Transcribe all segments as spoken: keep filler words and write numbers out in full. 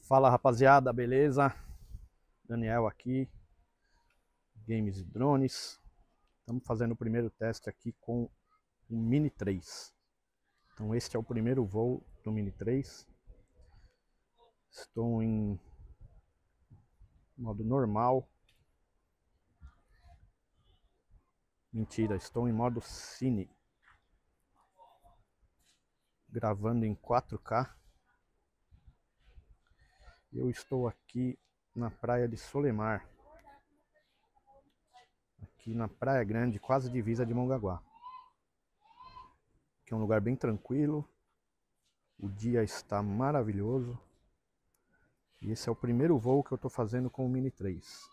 Fala rapaziada, beleza? Daniel aqui, Games e Drones. Estamos fazendo o primeiro teste aqui com o Mini três. Então este é o primeiro voo do Mini três. Estou em modo normal. Mentira, estou em modo Cine. Gravando em quatro K. Eu estou aqui na praia de Solimar. Aqui na Praia Grande, quase divisa de Mongaguá. Aqui é um lugar bem tranquilo. O dia está maravilhoso. E esse é o primeiro voo que eu estou fazendo com o Mini três.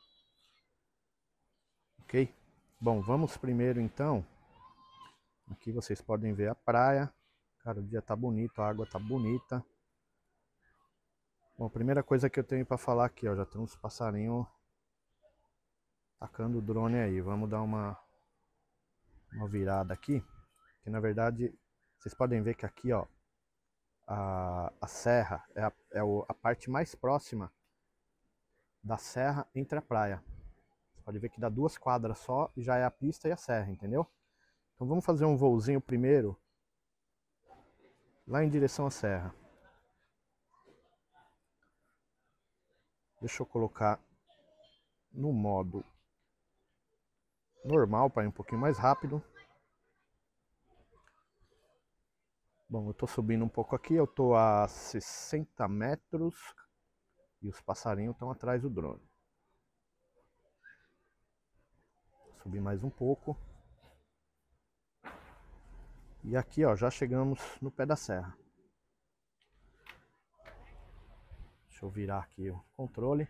Ok? Bom, vamos primeiro então. Aqui vocês podem ver a praia. Cara, o dia tá bonito, a água tá bonita. Bom, a primeira coisa que eu tenho para falar aqui, ó, já tem uns passarinhos tacando o drone aí. Vamos dar uma, uma virada aqui. Que na verdade, vocês podem ver que aqui, ó, a, a serra é, a, é a parte mais próxima da serra entre a praia. Você pode ver que dá duas quadras só e já é a pista e a serra, entendeu? Então vamos fazer um voozinho primeiro lá em direção à serra. Deixa eu colocar no modo normal para ir um pouquinho mais rápido. Bom, eu estou subindo um pouco aqui, eu estou a sessenta metros e os passarinhos estão atrás do drone. Vou subir mais um pouco. E aqui, ó, já chegamos no pé da serra. Deixa eu virar aqui o controle.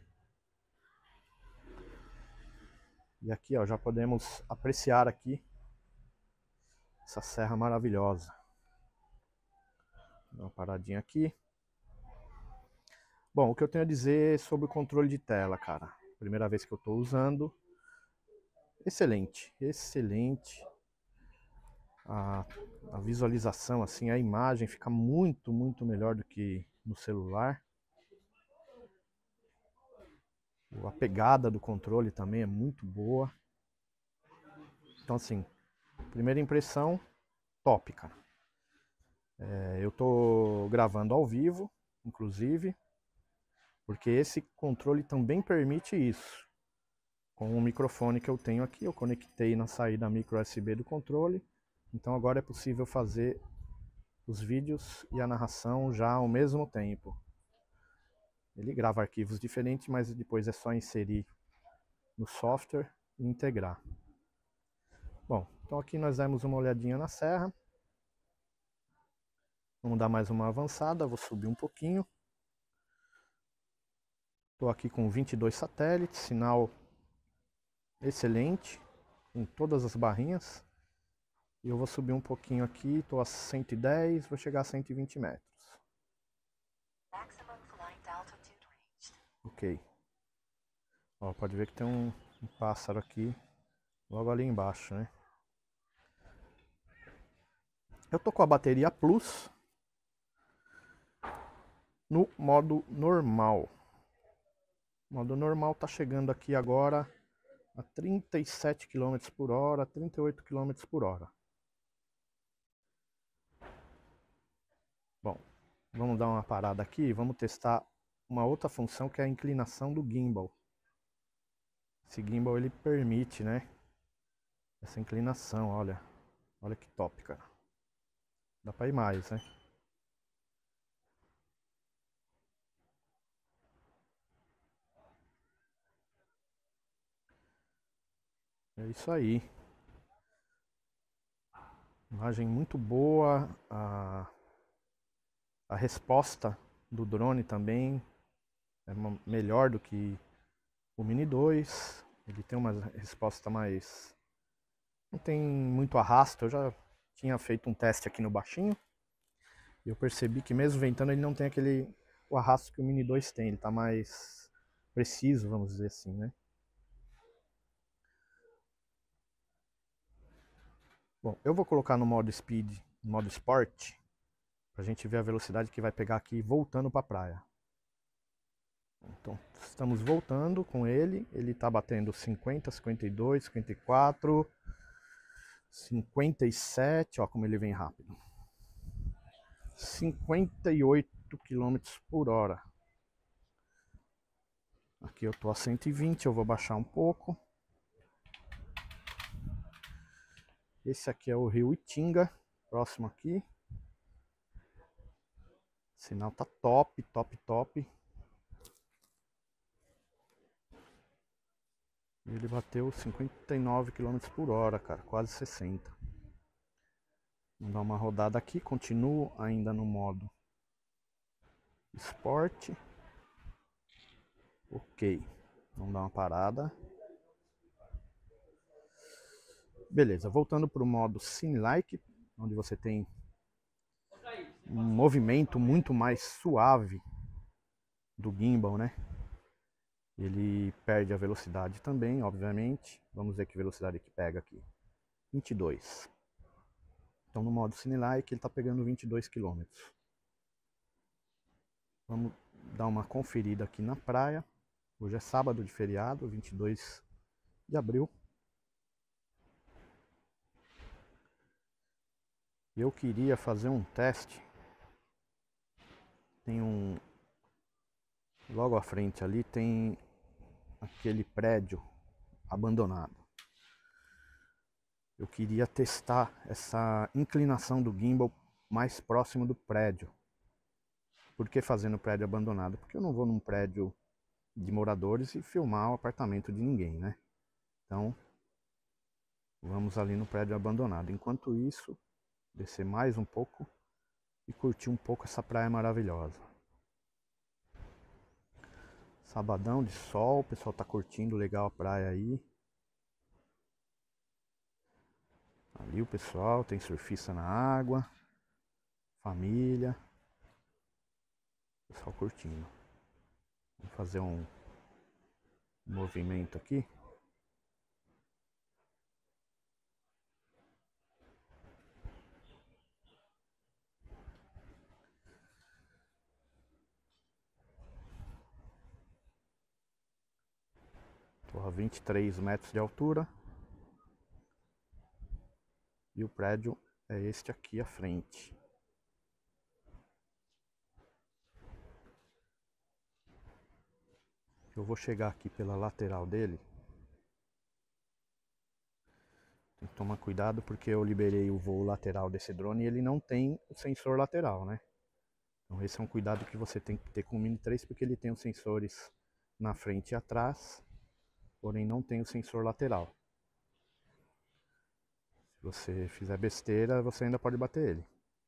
E aqui, ó, já podemos apreciar aqui essa serra maravilhosa. Dá uma paradinha aqui. Bom, o que eu tenho a dizer sobre o controle de tela, cara. Primeira vez que eu estou usando. Excelente, excelente. A, a visualização, assim, a imagem fica muito, muito melhor do que no celular. A pegada do controle também é muito boa. Então, assim, primeira impressão, top, cara. É, eu tô gravando ao vivo, inclusive, porque esse controle também permite isso. Com o microfone que eu tenho aqui, eu conectei na saída micro U S B do controle. Então agora é possível fazer os vídeos e a narração já ao mesmo tempo. Ele grava arquivos diferentes, mas depois é só inserir no software e integrar. Bom, então aqui nós demos uma olhadinha na serra. Vamos dar mais uma avançada, vou subir um pouquinho. Estou aqui com vinte e dois satélites, sinal excelente, em todas as barrinhas. E eu vou subir um pouquinho aqui, estou a cento e dez, vou chegar a cento e vinte metros. Ok. Ó, pode ver que tem um, um pássaro aqui, logo ali embaixo, né? Eu tô com a bateria Plus no modo normal. O modo normal tá chegando aqui agora a trinta e sete quilômetros por hora, trinta e oito quilômetros por hora. Bom, vamos dar uma parada aqui e vamos testar uma outra função que é a inclinação do gimbal. Esse gimbal ele permite, né, essa inclinação, olha. Olha que top, cara. Dá pra ir mais, né? É isso aí. Imagem muito boa. A, a resposta do drone também é melhor do que o Mini dois. Ele tem uma resposta mais... não tem muito arrasto. Eu já tinha feito um teste aqui no baixinho. E eu percebi que mesmo ventando ele não tem aquele o arrasto que o Mini dois tem. Ele tá mais preciso, vamos dizer assim, né? Bom, eu vou colocar no modo Speed, no modo Sport, pra gente ver a velocidade que vai pegar aqui voltando pra praia. Então, estamos voltando com ele. Ele está batendo cinquenta, cinquenta e dois, cinquenta e quatro, cinquenta e sete. Ó, como ele vem rápido. cinquenta e oito quilômetros por hora. Aqui eu tô a cento e vinte, eu vou baixar um pouco. Esse aqui é o rio Itinga, próximo aqui. O sinal tá top, top, top. Ele bateu cinquenta e nove quilômetros por hora, cara, quase sessenta. Vamos dar uma rodada aqui, continuo ainda no modo esporte. Ok, vamos dar uma parada. Beleza, voltando para o modo Cine-like, onde você tem um movimento muito mais suave do gimbal, né? Ele perde a velocidade também, obviamente. Vamos ver que velocidade que pega aqui. vinte e dois. Então no modo Cine-like ele está pegando vinte e dois quilômetros. Vamos dar uma conferida aqui na praia. Hoje é sábado de feriado, vinte e dois de abril. Eu queria fazer um teste. Tem um... Logo à frente ali tem aquele prédio abandonado. Eu queria testar essa inclinação do gimbal mais próximo do prédio. Por que fazendo prédio abandonado? Porque eu não vou num prédio de moradores e filmar o apartamento de ninguém, né? Então, vamos ali no prédio abandonado. Enquanto isso, descer mais um pouco e curtir um pouco essa praia maravilhosa. Sabadão de sol, o pessoal tá curtindo legal a praia aí. Ali o pessoal, tem surfista na água, família, pessoal curtindo. Vou fazer um movimento aqui. Estou a vinte e três metros de altura. E o prédio é este aqui à frente. Eu vou chegar aqui pela lateral dele. Tem que tomar cuidado porque eu liberei o voo lateral desse drone e ele não tem o sensor lateral, né? Então esse é um cuidado que você tem que ter com o Mini três, porque ele tem os sensores na frente e atrás, porém não tem o sensor lateral. Se você fizer besteira, você ainda pode bater ele.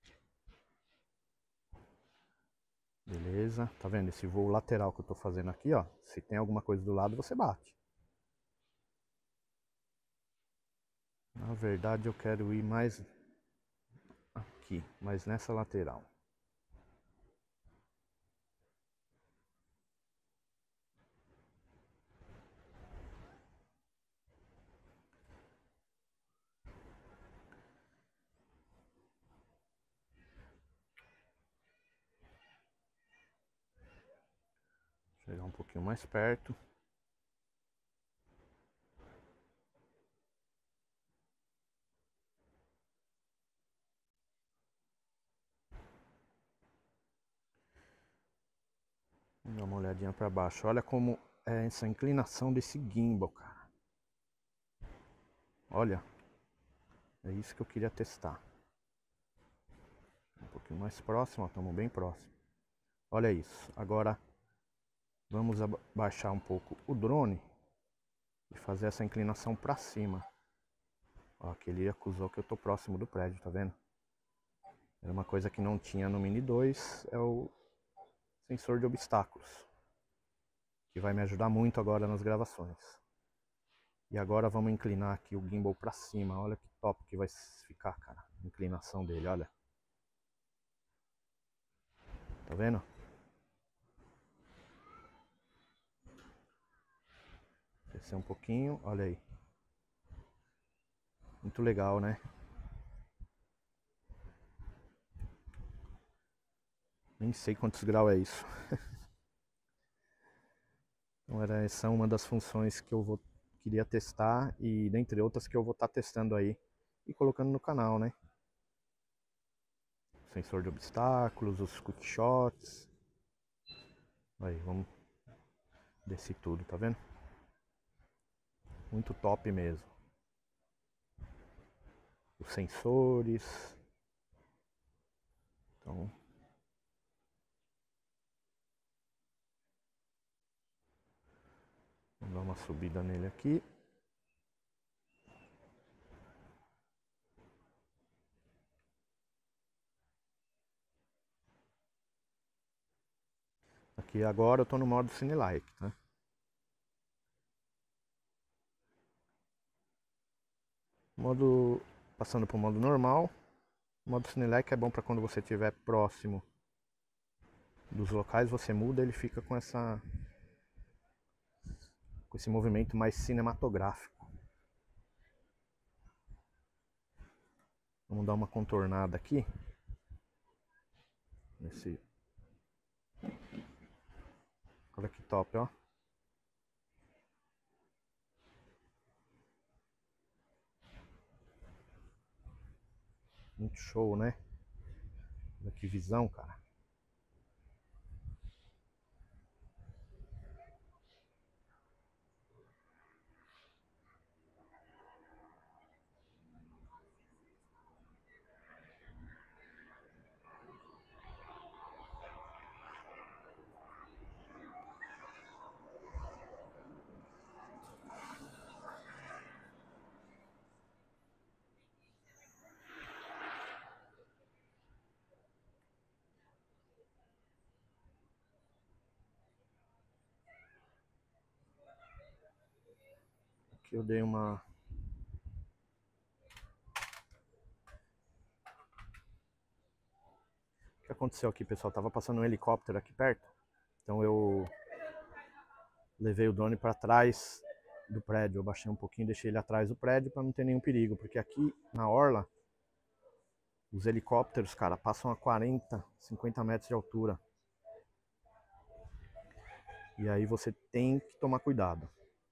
Beleza, tá vendo esse voo lateral que eu tô fazendo aqui, ó? Se tem alguma coisa do lado, você bate. Na verdade eu quero ir mais aqui, mas nessa lateral. Chegar um pouquinho mais perto. Vou dar uma olhadinha para baixo. Olha como é essa inclinação desse gimbal, cara. Olha. É isso que eu queria testar. Um pouquinho mais próximo, estamos bem próximo. Olha isso. Agora vamos abaixar um pouco o drone e fazer essa inclinação para cima. Ó, que ele acusou que eu tô próximo do prédio, tá vendo? Era uma coisa que não tinha no Mini dois, é o sensor de obstáculos, que vai me ajudar muito agora nas gravações. E agora vamos inclinar aqui o gimbal para cima. Olha que top que vai ficar, cara. A inclinação dele, olha. Tá vendo? Descer um pouquinho, olha aí. Muito legal, né? Nem sei quantos graus é isso. Então era, essa é uma das funções que eu vou, queria testar e dentre outras que eu vou estar tá testando aí e colocando no canal, né? Sensor de obstáculos, os quick shots. Aí, vamos descer tudo, tá vendo? Muito top mesmo. Os sensores. Então, vamos dar uma subida nele aqui. Aqui agora eu tô no modo Cine-like, tá? Modo, passando para o modo normal. O modo Cine-like é bom para quando você estiver próximo dos locais, você muda, ele fica com essa com esse movimento mais cinematográfico. Vamos dar uma contornada aqui nesse. Olha que top, ó. Muito show, né? Olha que visão, cara. Aqui eu dei uma. O que aconteceu aqui, pessoal? Tava passando um helicóptero aqui perto. Então eu levei o drone para trás do prédio. Eu baixei um pouquinho, deixei ele atrás do prédio para não ter nenhum perigo, porque aqui na orla os helicópteros, cara, passam a quarenta, cinquenta metros de altura. E aí você tem que tomar cuidado.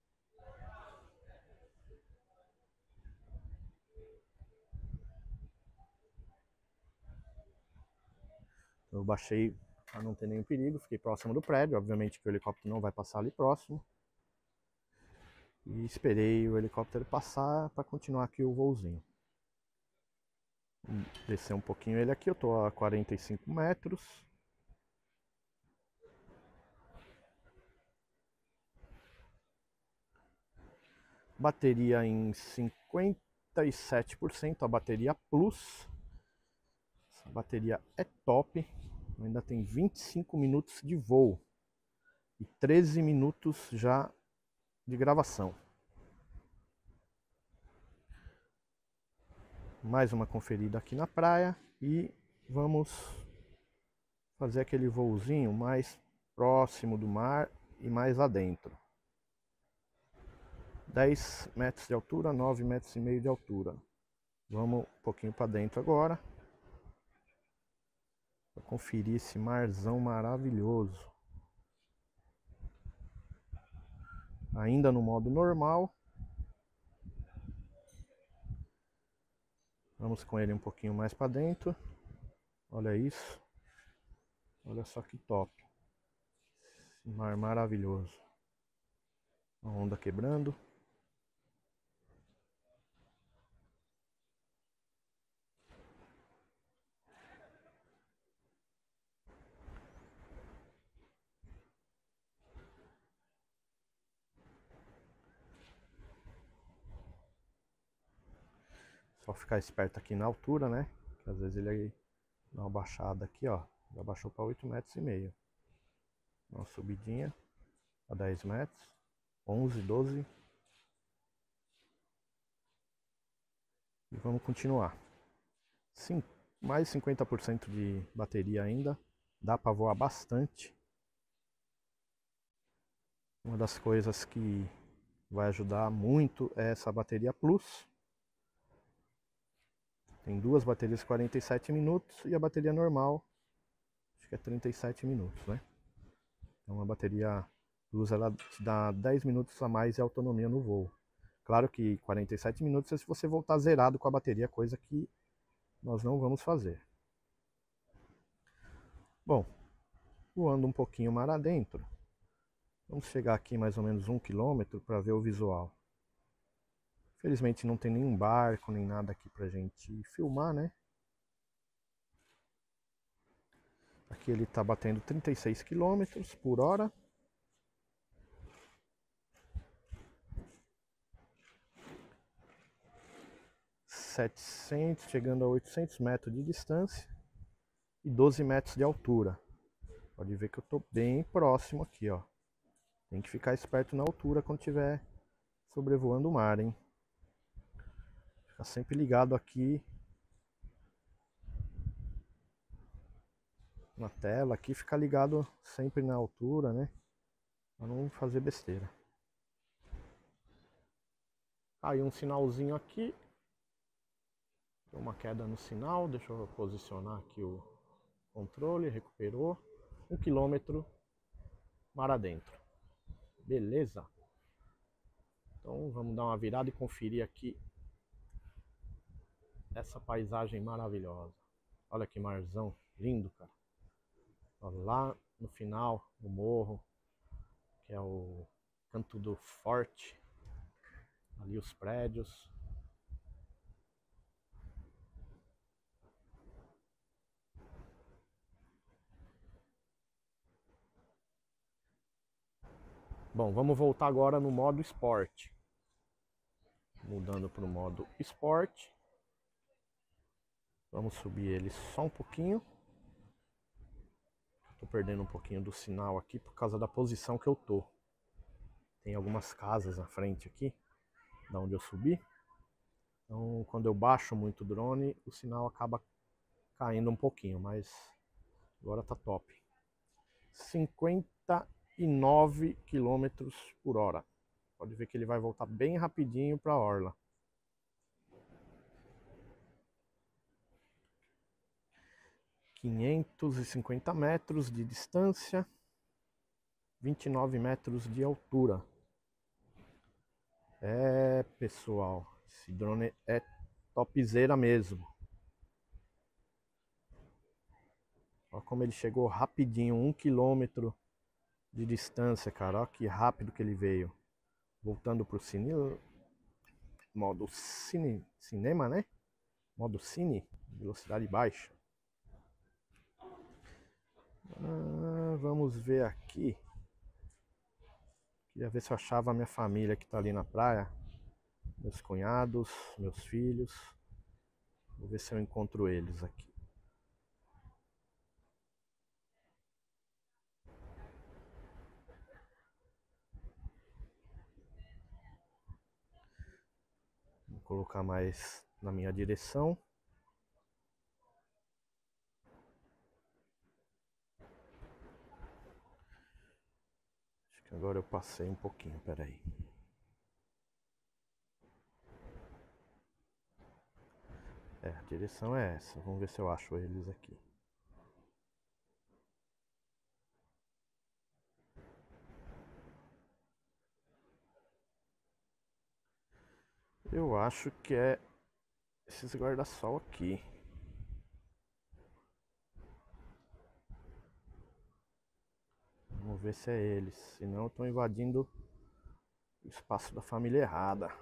Eu baixei para não ter nenhum perigo, fiquei próximo do prédio, obviamente que o helicóptero não vai passar ali próximo. E esperei o helicóptero passar para continuar aqui o voozinho. Vou descer um pouquinho ele aqui, eu estou a quarenta e cinco metros. Bateria em cinquenta e sete por cento, a bateria Plus. Essa bateria é top. Ainda tem vinte e cinco minutos de voo e treze minutos já de gravação. Mais uma conferida aqui na praia e vamos fazer aquele voozinho mais próximo do mar e mais adentro. dez metros de altura, nove metros e meio de altura. Vamos um pouquinho para dentro agora. Para conferir esse marzão maravilhoso. Ainda no modo normal. Vamos com ele um pouquinho mais para dentro. Olha isso. Olha só que top. Esse mar maravilhoso. A onda quebrando. Só ficar esperto aqui na altura, né? Que às vezes ele dá uma baixada aqui, ó. Já baixou para oito metros e meio. Uma subidinha a dez metros. onze, doze. E vamos continuar. Sim, mais cinquenta por cento de bateria ainda. Dá para voar bastante. Uma das coisas que vai ajudar muito é essa bateria Plus. Tem duas baterias de quarenta e sete minutos e a bateria normal, acho que é trinta e sete minutos, né? É uma bateria Plus ela te dá dez minutos a mais de autonomia no voo. Claro que quarenta e sete minutos é se você voltar zerado com a bateria, coisa que nós não vamos fazer. Bom, voando um pouquinho mar adentro, vamos chegar aqui mais ou menos um quilômetro para ver o visual. Felizmente não tem nenhum barco, nem nada aqui pra gente filmar, né? Aqui ele tá batendo trinta e seis quilômetros por hora. setecentos, chegando a oitocentos metros de distância e doze metros de altura. Pode ver que eu tô bem próximo aqui, ó. Tem que ficar esperto na altura quando estiver sobrevoando o mar, hein? Fica sempre ligado aqui na tela, aqui fica ligado sempre na altura, né? Pra não fazer besteira. Aí um sinalzinho aqui. Deu uma queda no sinal, deixa eu posicionar aqui o controle, recuperou. Um quilômetro mar adentro. Beleza? Então vamos dar uma virada e conferir aqui essa paisagem maravilhosa. Olha que marzão lindo, cara. Olha lá no final, no morro, que é o Canto do Forte. Ali os prédios. Bom, vamos voltar agora no modo esporte. Mudando para o modo esporte. Vamos subir ele só um pouquinho. Tô perdendo um pouquinho do sinal aqui por causa da posição que eu tô. Tem algumas casas na frente aqui, da onde eu subi. Então, quando eu baixo muito o drone, o sinal acaba caindo um pouquinho, mas agora tá top. cinquenta e nove quilômetros por hora. Pode ver que ele vai voltar bem rapidinho para a orla. quinhentos e cinquenta metros de distância, vinte e nove metros de altura. É, pessoal, esse drone é topzera mesmo. Olha como ele chegou rapidinho, um quilômetro de distância, cara. Olha que rápido que ele veio. Voltando pro cine, modo cine, cinema, né? Modo cine, velocidade baixa. Ah, vamos ver aqui. Queria ver se eu achava a minha família que tá ali na praia. Meus cunhados, meus filhos. Vou ver se eu encontro eles aqui. Vou colocar mais na minha direção. Acho que agora eu passei um pouquinho, peraí. É, a direção é essa. Vamos ver se eu acho eles aqui. Eu acho que é esses guarda-sol aqui. Vamos ver se é eles. Senão eu estou invadindo o espaço da família errada.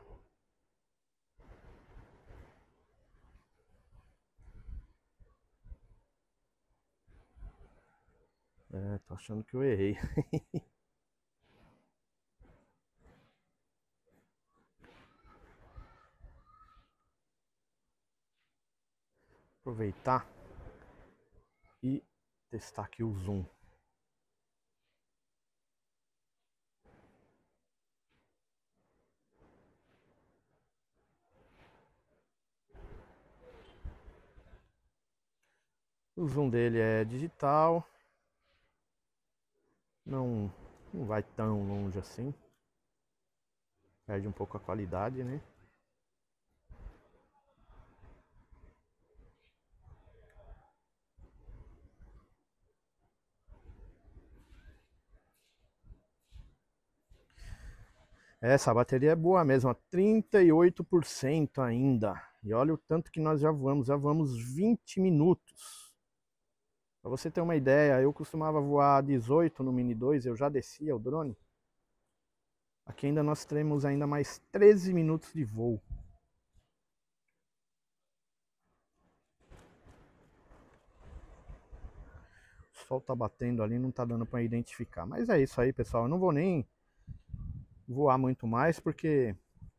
É, tô achando que eu errei. Aproveitar e testar aqui o zoom. O zoom dele é digital. Não, não vai tão longe assim. Perde um pouco a qualidade, né? Essa bateria é boa mesmo, ó, trinta e oito por cento ainda. E olha o tanto que nós já vamos, já vamos vinte minutos. Para você ter uma ideia, eu costumava voar dezoito no Mini dois, eu já descia o drone. Aqui ainda nós teremos ainda mais treze minutos de voo. O sol tá batendo ali, não tá dando para identificar. Mas é isso aí, pessoal. Eu não vou nem voar muito mais, porque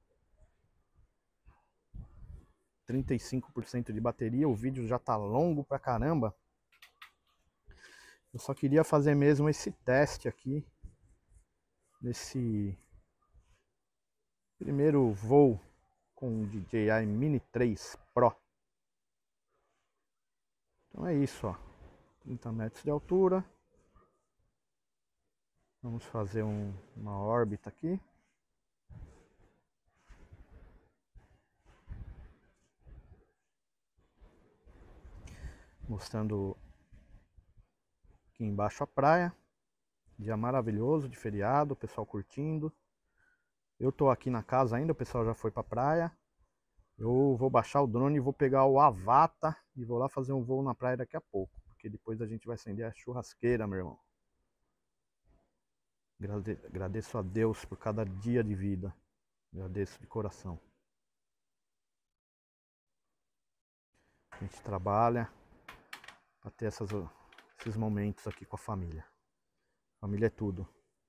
trinta e cinco por cento de bateria, o vídeo já tá longo pra caramba. Eu só queria fazer mesmo esse teste aqui, nesse primeiro voo com o D J I Mini três Pro. Então é isso, ó, trinta metros de altura. Vamos fazer um, uma órbita aqui. Mostrando aqui embaixo a praia. Dia maravilhoso de feriado, o pessoal curtindo. Eu tô aqui na casa ainda, o pessoal já foi pra praia. Eu vou baixar o drone e vou pegar o Avata e vou lá fazer um voo na praia daqui a pouco. Porque depois a gente vai acender a churrasqueira, meu irmão. Agradeço a Deus por cada dia de vida. Agradeço de coração. A gente trabalha para ter essas, esses momentos aqui com a família. Família é tudo.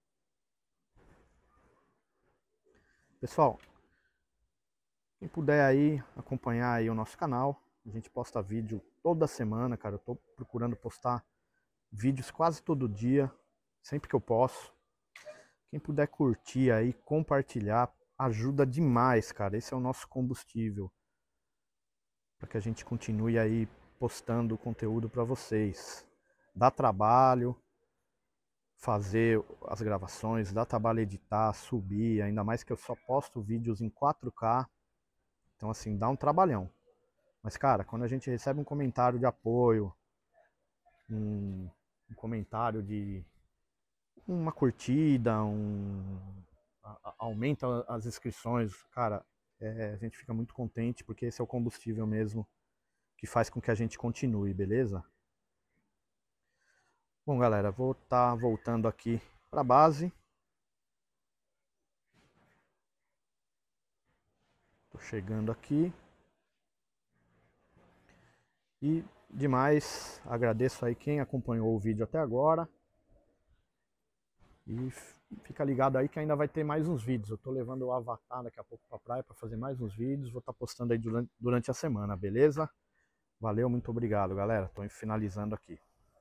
Pessoal, quem puder aí acompanhar aí o nosso canal, a gente posta vídeo toda semana, cara. Eu tô procurando postar vídeos quase todo dia, sempre que eu posso. Quem puder curtir aí, compartilhar, ajuda demais, cara. Esse é o nosso combustível para que a gente continue aí postando conteúdo para vocês. Dá trabalho fazer as gravações, dá trabalho editar, subir, ainda mais que eu só posto vídeos em quatro K. Então assim, dá um trabalhão. Mas cara, quando a gente recebe um comentário de apoio, um, um comentário de uma curtida, um, a, a, aumenta as inscrições, cara, é, a gente fica muito contente, porque esse é o combustível mesmo que faz com que a gente continue, beleza? Bom, galera, vou estar tá voltando aqui para a base. Tô chegando aqui. E demais, agradeço aí quem acompanhou o vídeo até agora. E fica ligado aí que ainda vai ter mais uns vídeos. Eu tô levando o Avatar daqui a pouco pra praia para fazer mais uns vídeos. Vou estar tá postando aí durante, durante a semana, beleza? Valeu, muito obrigado, galera. Tô finalizando aqui.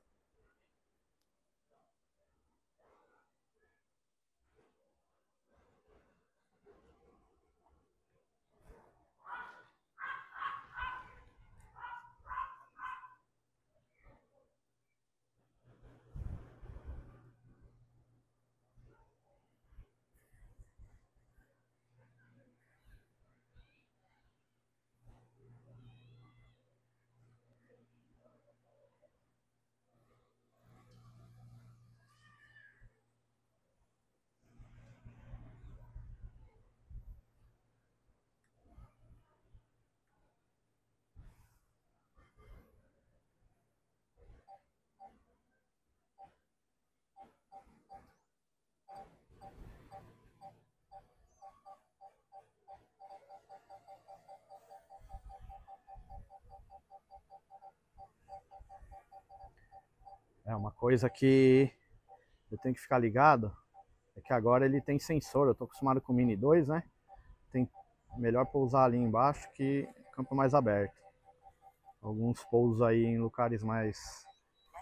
É uma coisa que eu tenho que ficar ligado, é que agora ele tem sensor. Eu tô acostumado com o Mini dois, né? Tem melhor pousar ali embaixo que campo mais aberto. Alguns pousos aí em lugares mais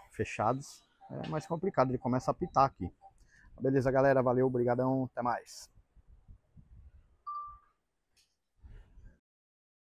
fechados é mais complicado, ele começa a apitar aqui. Beleza, galera, valeu, brigadão, até mais.